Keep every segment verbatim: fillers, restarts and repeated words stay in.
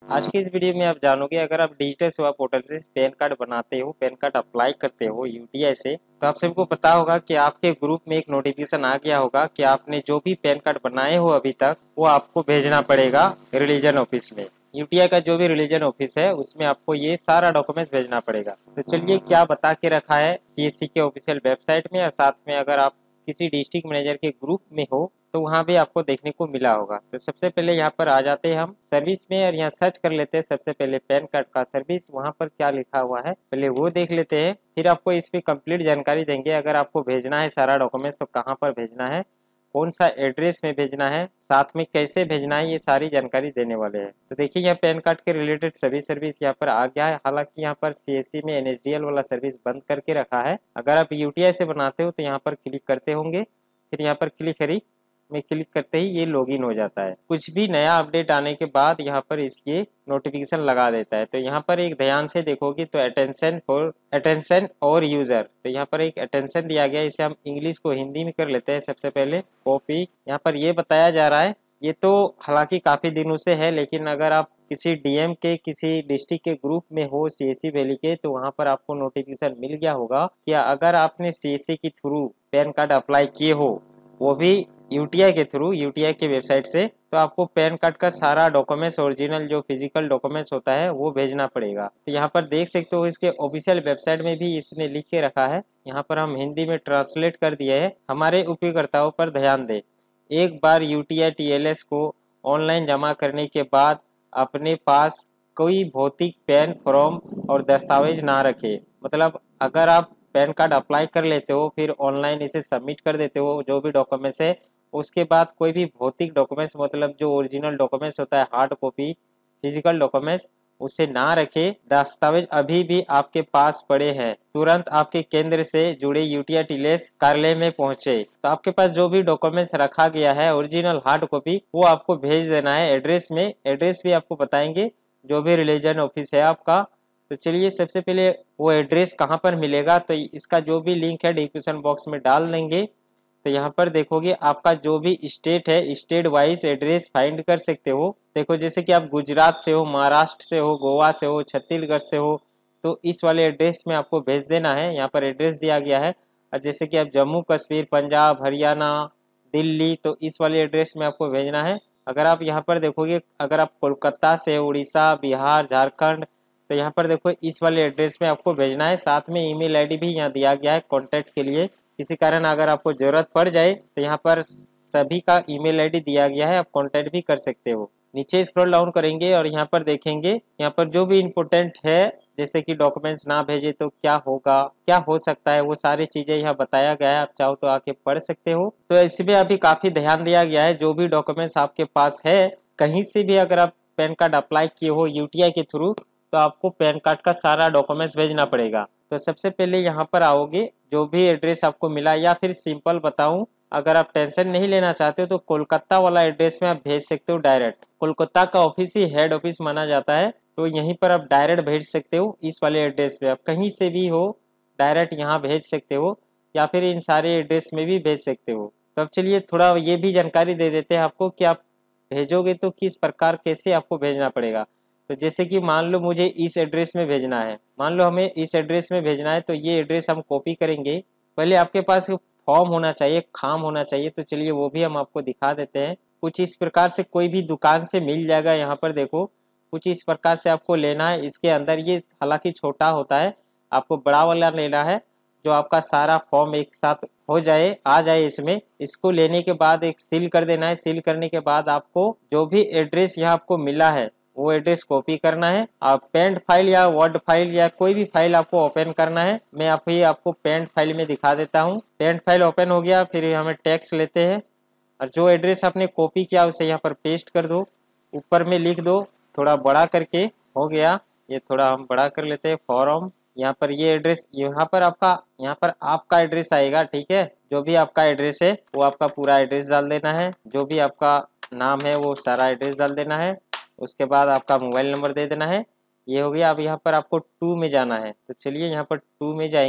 आज की इस वीडियो में आप जानोगे, अगर आप डिजिटल सेवा पोर्टल से पैन कार्ड बनाते हो, पैन कार्ड अप्लाई करते हो यूटीआई से, तो आप सबको पता होगा कि आपके ग्रुप में एक नोटिफिकेशन आ गया होगा कि आपने जो भी पैन कार्ड बनाए हो अभी तक वो आपको भेजना पड़ेगा रिलीजन ऑफिस में। यूटीआई का जो भी रिलीजन ऑफिस है उसमें आपको ये सारा डॉक्यूमेंट्स भेजना पड़ेगा। तो चलिए क्या बता के रखा है सीएससी के ऑफिशियल वेबसाइट में, और साथ में अगर आप किसी डिस्ट्रिक्ट मैनेजर के ग्रुप में हो तो वहाँ भी आपको देखने को मिला होगा। तो सबसे पहले यहाँ पर आ जाते हैं हम सर्विस में और यहाँ सर्च कर लेते हैं सबसे पहले पैन कार्ड का सर्विस, वहाँ पर क्या लिखा हुआ है पहले वो देख लेते हैं। फिर आपको इस पर कंप्लीट जानकारी देंगे, अगर आपको भेजना है सारा डॉक्यूमेंट्स तो कहाँ पर भेजना है, कौन सा एड्रेस में भेजना है, साथ में कैसे भेजना है, ये सारी जानकारी देने वाले हैं। तो देखिए यहाँ पैन कार्ड के रिलेटेड सभी सर्विस यहाँ पर आ गया है। हालांकि यहाँ पर सीएससी में एनएचडीएल वाला सर्विस बंद करके रखा है। अगर आप यूटीआई से बनाते हो तो यहाँ पर क्लिक करते होंगे, फिर यहाँ पर क्लिक करी में क्लिक करते ही ये लॉगिन हो जाता है। कुछ भी नया अपडेट आने के बाद यहाँ पर इसके नोटिफिकेशन लगा देता है। तो यहाँ पर एक ध्यान से देखोगे तो अटेंशन फॉर अटेंशन और यूजर, तो यहाँ पर एक अटेंशन दिया गया, इसे हम इंग्लिश को हिंदी में कर लेते हैं। सबसे पहले कॉपी, यहाँ पर ये बताया जा रहा है, ये तो हालांकि काफी दिनों से है, लेकिन अगर आप किसी डीएम के किसी डिस्ट्रिक्ट के ग्रुप में हो सीएससी वैली के, तो वहां पर आपको नोटिफिकेशन मिल गया होगा कि अगर आपने सीएससी के थ्रू पैन कार्ड अप्लाई किए हो, वो भी यूटीआई के थ्रू, यूटीआई के वेबसाइट से, तो आपको पैन कार्ड का सारा डॉक्यूमेंट्स ओरिजिनल जो फिजिकल डॉक्यूमेंट्स होता है वो भेजना पड़ेगा। तो यहाँ पर देख सकते हो इसके ऑफिशियल वेबसाइट में भी इसने लिख के रखा है। यहाँ पर हम हिंदी में ट्रांसलेट कर दिए है। हमारे उपयोगकर्ताओं पर ध्यान दें, एक बार यूटीआई टीएलएस को ऑनलाइन जमा करने के बाद अपने पास कोई भौतिक पैन फॉर्म और दस्तावेज ना रखे। मतलब अगर आप पैन कार्ड अप्लाई कर लेते हो, फिर ऑनलाइन इसे सबमिट कर देते हो जो भी डॉक्यूमेंट्स है, उसके बाद कोई भी भौतिक डॉक्यूमेंट्स, मतलब जो ओरिजिनल डॉक्यूमेंट्स होता है हार्ड कॉपी फिजिकल डॉक्यूमेंट्स, उसे ना रखे। दस्तावेज अभी भी आपके पास पड़े हैं, तुरंत आपके केंद्र से जुड़े यूटीआई टीएलएस कार्यालय में पहुंचे। तो आपके पास जो भी डॉक्यूमेंट्स रखा गया है ओरिजिनल हार्ड कॉपी, वो आपको भेज देना है एड्रेस में। एड्रेस भी आपको बताएंगे जो भी रिलीजन ऑफिस है आपका। तो चलिए सबसे पहले वो एड्रेस कहाँ पर मिलेगा, तो इसका जो भी लिंक है डिस्क्रिप्शन बॉक्स में डाल देंगे। तो यहाँ पर देखोगे आपका जो भी स्टेट है, स्टेट वाइज एड्रेस फाइंड कर सकते हो। देखो जैसे कि आप गुजरात से हो, महाराष्ट्र से हो, गोवा से हो, छत्तीसगढ़ से हो, तो इस वाले एड्रेस में आपको भेज देना है। यहाँ पर एड्रेस दिया गया है। और जैसे कि आप जम्मू कश्मीर, पंजाब, हरियाणा, दिल्ली, तो इस वाले एड्रेस में आपको भेजना है। अगर आप यहाँ पर देखोगे, अगर आप कोलकाता से, उड़ीसा, बिहार, झारखंड, तो यहाँ पर देखो इस वाले एड्रेस में आपको भेजना है। साथ में ईमेल आईडी भी यहाँ दिया गया है कॉन्टैक्ट के लिए। किसी कारण अगर आपको जरूरत पड़ जाए तो यहाँ पर सभी का ईमेल आईडी दिया गया है, आप कॉन्टैक्ट भी कर सकते हो। नीचे स्क्रॉल डाउन करेंगे और यहाँ पर देखेंगे, यहाँ पर जो भी इम्पोर्टेंट है, जैसे कि डॉक्यूमेंट्स ना भेजे तो क्या होगा, क्या हो सकता है, वो सारी चीजें यहाँ बताया गया है। आप चाहो तो आके पढ़ सकते हो। तो इसमें अभी काफी ध्यान दिया गया है, जो भी डॉक्यूमेंट्स आपके पास है, कहीं से भी अगर आप पैन कार्ड अप्लाई किए हो यूटीआई के थ्रू, तो आपको पैन कार्ड का सारा डॉक्यूमेंट्स भेजना पड़ेगा। तो सबसे पहले यहाँ पर आओगे, जो भी एड्रेस आपको मिला, या फिर सिंपल बताऊं, अगर आप टेंशन नहीं लेना चाहते हो तो कोलकाता वाला एड्रेस में आप भेज सकते हो डायरेक्ट। कोलकाता का ऑफिस ही हेड ऑफिस माना जाता है, तो यहीं पर आप डायरेक्ट भेज सकते हो। इस वाले एड्रेस पे आप कहीं से भी हो डायरेक्ट यहाँ भेज सकते हो, या फिर इन सारे एड्रेस में भी भेज सकते हो। तो अब चलिए थोड़ा ये भी जानकारी दे देते हैं आपको कि आप भेजोगे तो किस प्रकार कैसे आपको भेजना पड़ेगा। तो जैसे कि मान लो मुझे इस एड्रेस में भेजना है, मान लो हमें इस एड्रेस में भेजना है, तो ये एड्रेस हम कॉपी करेंगे। पहले आपके पास फॉर्म होना चाहिए, खाम होना चाहिए, तो चलिए वो भी हम आपको दिखा देते हैं। कुछ इस प्रकार से कोई भी दुकान से मिल जाएगा। यहाँ पर देखो कुछ इस प्रकार से आपको लेना है। इसके अंदर ये हालांकि छोटा होता है, आपको बड़ा वाला लेना है, जो आपका सारा फॉर्म एक साथ हो जाए, आ जाए इसमें। इसको लेने के बाद एक सील कर देना है। सील करने के बाद आपको जो भी एड्रेस यहाँ आपको मिला है वो एड्रेस कॉपी करना है। आप पेंट फाइल या वर्ड फाइल या कोई भी फाइल आपको ओपन करना है। मैं आप ही आपको पेंट फाइल में दिखा देता हूँ। पेंट फाइल ओपन हो गया, फिर हमें टेक्स्ट लेते हैं और जो एड्रेस आपने कॉपी किया उसे यहाँ पर पेस्ट कर दो, ऊपर में लिख दो थोड़ा बड़ा करके। हो गया, ये थोड़ा हम बड़ा कर लेते हैं फॉर्म। यहाँ पर ये एड्रेस, यहाँ पर आपका यहाँ पर आपका एड्रेस आएगा, ठीक है। जो भी आपका एड्रेस है वो आपका पूरा एड्रेस डाल देना है। जो भी आपका नाम है वो सारा एड्रेस डाल देना है। उसके बाद आपका मोबाइल नंबर दे देना है। ये हो गया। अब यहाँ पर आपको टू में जाना है, तो चलिए यहाँ पर टू में जाएंगे।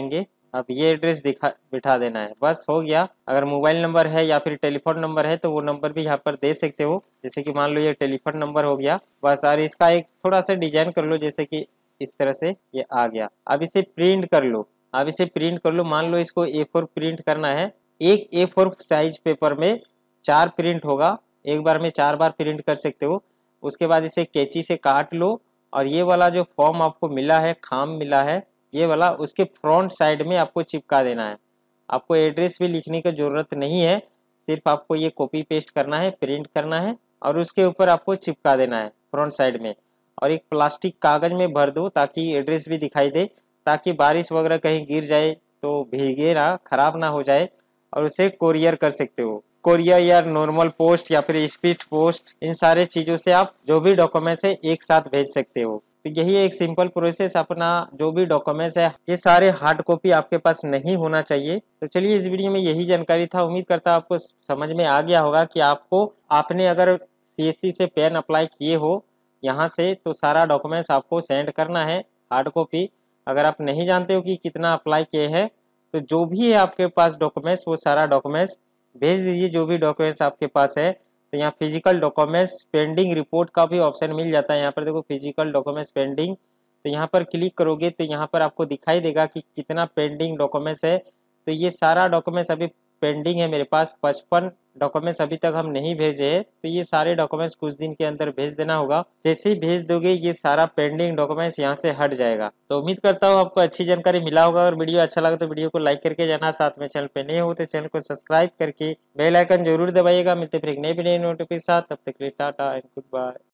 अब ये एड्रेस दिखा बिठा देना है, बस हो गया। अगर मोबाइल नंबर है या फिर टेलीफोन नंबर है तो वो नंबर भी यहाँ पर दे सकते हो, जैसे कि मान लो ये टेलीफोन नंबर हो गया बस। और इसका एक थोड़ा सा डिजाइन कर लो, जैसे कि इस तरह से ये आ गया। अब इसे प्रिंट कर लो, अब इसे प्रिंट कर लो। मान लो इसको ए फोर प्रिंट करना है, एक ए फोर साइज पेपर में चार प्रिंट होगा, एक बार में चार बार प्रिंट कर सकते हो। उसके बाद इसे कैंची से काट लो और ये वाला जो फॉर्म आपको मिला है, खाम मिला है ये वाला, उसके फ्रंट साइड में आपको चिपका देना है। आपको एड्रेस भी लिखने की जरूरत नहीं है, सिर्फ आपको ये कॉपी पेस्ट करना है, प्रिंट करना है और उसके ऊपर आपको चिपका देना है फ्रंट साइड में। और एक प्लास्टिक कागज में भर दो ताकि एड्रेस भी दिखाई दे, ताकि बारिश वगैरह कहीं गिर जाए तो भीगे ना, खराब ना हो जाए। और उसे कोरियर कर सकते हो, कोरियर या नॉर्मल पोस्ट या फिर स्पीड पोस्ट, इन सारे चीजों से आप जो भी डॉक्यूमेंट्स है एक साथ भेज सकते हो। तो यही एक सिंपल प्रोसेस, अपना जो भी डॉक्यूमेंट्स है ये सारे हार्ड कॉपी आपके पास नहीं होना चाहिए। तो चलिए इस वीडियो में यही जानकारी था, उम्मीद करता हूं आपको समझ में आ गया होगा कि आपको, आपने अगर सीएससी से पेन अप्लाई किए हो यहाँ से तो सारा डॉक्यूमेंट्स आपको सेंड करना है हार्ड कॉपी। अगर आप नहीं जानते हो कि कितना अप्लाई किए हैं तो जो भी है आपके पास डॉक्यूमेंट्स वो सारा डॉक्यूमेंट्स भेज दीजिए, जो भी डॉक्यूमेंट्स आपके पास है। तो यहाँ फिजिकल डॉक्यूमेंट्स पेंडिंग रिपोर्ट का भी ऑप्शन मिल जाता है, यहाँ पर देखो फिजिकल डॉक्यूमेंट्स पेंडिंग, तो यहाँ पर क्लिक करोगे तो यहाँ पर आपको दिखाई देगा कि कितना पेंडिंग डॉक्यूमेंट्स है। तो ये सारा डॉक्यूमेंट्स अभी पेंडिंग है मेरे पास, पचपन डॉक्यूमेंट्स अभी तक हम नहीं भेजे हैं। तो ये सारे डॉक्यूमेंट्स कुछ दिन के अंदर भेज देना होगा, जैसे ही भेज दोगे ये सारा पेंडिंग डॉक्यूमेंट्स यहाँ से हट जाएगा। तो उम्मीद करता हूँ आपको अच्छी जानकारी मिला होगा, और वीडियो अच्छा लगा तो वीडियो को लाइक करके जाना, साथ में चैनल पे नए हो तो चैनल को सब्सक्राइब करके बेल आइकन जरूर दबाइएगा। मिलते फिर एक नई वीडियो नोटिफिकेशन, तब तक के लिए टाटा एंड गुड बाय।